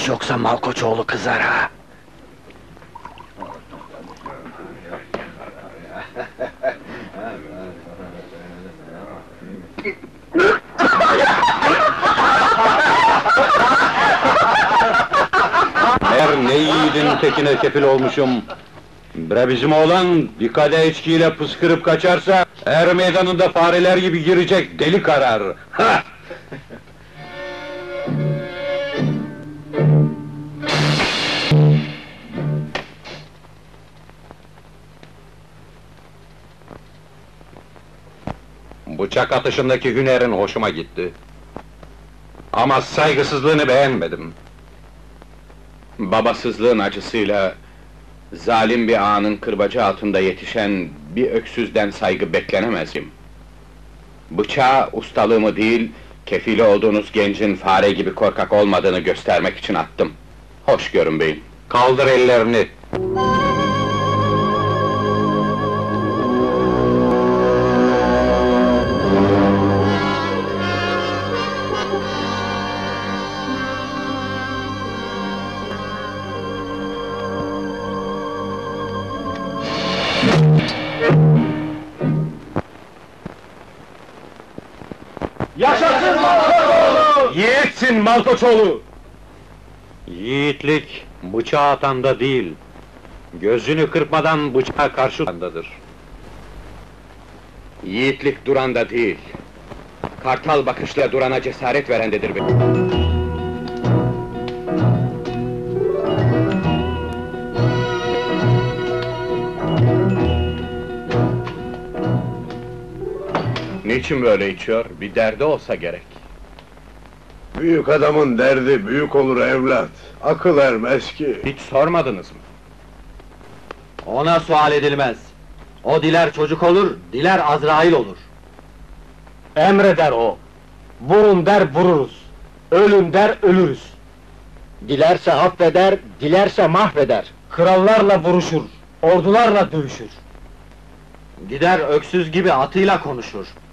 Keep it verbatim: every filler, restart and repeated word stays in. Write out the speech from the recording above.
Yavaş, yoksa Malkoçoğlu kızar ha! Eğer ne yiğidin tekine kefil olmuşum. Bre bizim oğlan bir kadeh içkiyle pıskırıp kaçarsa, er meydanında fareler gibi girecek, deli karar! Ha! Bıçak atışındaki hünerin hoşuma gitti. Ama saygısızlığını beğenmedim. Babasızlığın acısıyla, zalim bir ağanın kırbacı altında yetişen bir öksüzden saygı beklenemez mi? Bıçağı ustalığımı değil, kefili olduğunuz gencin fare gibi korkak olmadığını göstermek için attım. Hoş görün beyim. Kaldır ellerini! Yaşasın Malkoçoğlu! Yiğitsin Malkoçoğlu! Yiğitlik, bıçağı atanda değil, gözünü kırpmadan bıçağa karşı atandadır. Yiğitlik duranda değil, kartal bakışla durana cesaret verendedir beyim. Niçin böyle içiyor? Bir derdi olsa gerek. Büyük adamın derdi büyük olur evlat. Akıl ermez ki. Hiç sormadınız mı? Ona sual edilmez. O diler çocuk olur, diler Azrail olur. Emreder o. Vurun der vururuz. Ölün der ölürüz. Dilerse affeder, dilerse mahveder. Krallarla vuruşur, ordularla dövüşür. Gider öksüz gibi atıyla konuşur.